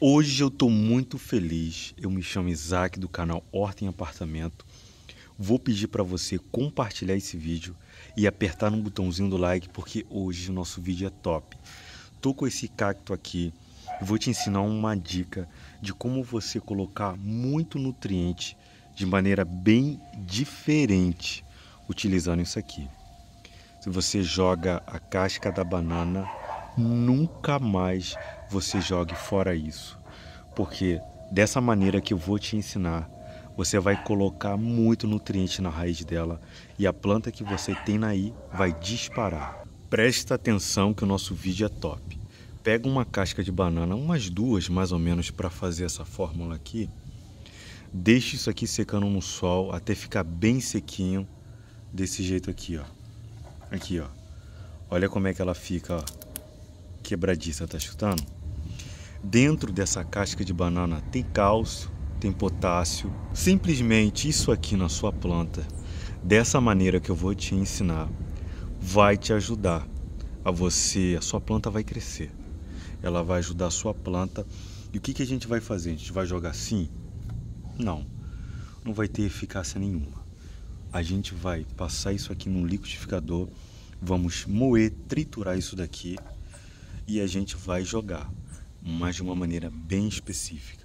Hoje eu tô muito feliz. Eu me chamo Isaac do canal Horta em Apartamento. Vou pedir para você compartilhar esse vídeo e apertar no botãozinho do like porque hoje o nosso vídeo é top. Tô com esse cacto aqui e vou te ensinar uma dica de como você colocar muito nutriente de maneira bem diferente utilizando isso aqui. Se você joga a casca da banana, nunca mais você jogue fora isso, porque dessa maneira que eu vou te ensinar, você vai colocar muito nutriente na raiz dela e a planta que você tem aí vai disparar. Presta atenção que o nosso vídeo é top. Pega uma casca de banana, umas duas mais ou menos, para fazer essa fórmula aqui. Deixe isso aqui secando no sol até ficar bem sequinho, desse jeito aqui, ó. Aqui, ó. Olha como é que ela fica, ó, quebradiça, tá escutando? Dentro dessa casca de banana tem cálcio, tem potássio. Simplesmente isso aqui na sua planta, dessa maneira que eu vou te ensinar, vai te ajudar a sua planta vai crescer. Ela vai ajudar a sua planta. E o que a gente vai fazer? A gente vai jogar assim? Não vai ter eficácia nenhuma. A gente vai passar isso aqui num liquidificador, vamos moer, triturar isso daqui e a gente vai jogar, mas de uma maneira bem específica.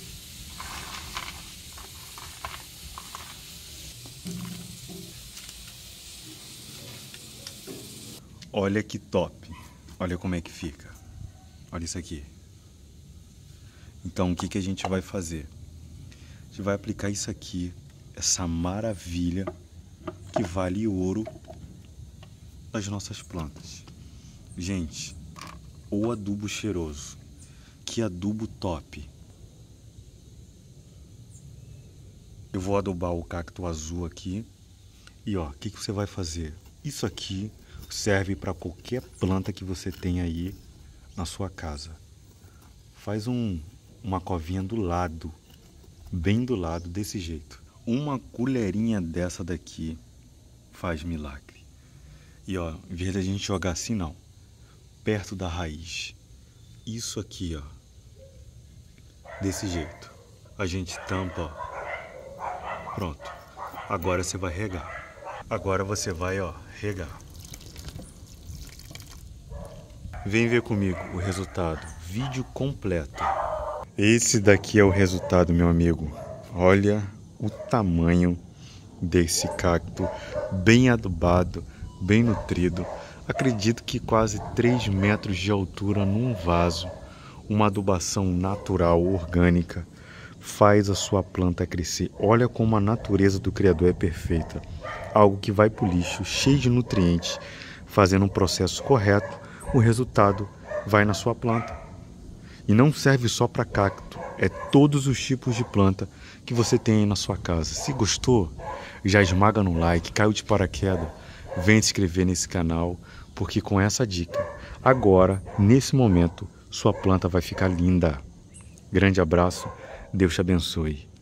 Olha que top, olha como é que fica, olha isso aqui. Então o que a gente vai fazer? A gente vai aplicar isso aqui, essa maravilha que vale ouro das nossas plantas. Gente, o adubo cheiroso, que adubo top. Eu vou adubar o cacto azul aqui e ó, o que você vai fazer? Isso aqui serve para qualquer planta que você tem aí na sua casa. Faz uma covinha do lado, bem do lado, desse jeito. Uma colherinha dessa daqui faz milagre. E ó, em vez de a gente jogar assim, não, perto da raiz. Isso aqui, ó, desse jeito. A gente tampa, ó. Pronto. Agora você vai regar. Agora você vai, ó, regar. Vem ver comigo o resultado. Vídeo completo. Esse daqui é o resultado, meu amigo. Olha o tamanho desse cacto, bem adubado, bem nutrido. Acredito que quase 3 metros de altura num vaso. Uma adubação natural, orgânica, faz a sua planta crescer. Olha como a natureza do Criador é perfeita. Algo que vai para o lixo, cheio de nutrientes, fazendo um processo correto, o resultado vai na sua planta. E não serve só para cacto, é todos os tipos de planta que você tem aí na sua casa. Se gostou, já esmaga no like, caiu de paraquedas, vem se inscrever nesse canal, porque com essa dica, agora, nesse momento, sua planta vai ficar linda. Grande abraço, Deus te abençoe.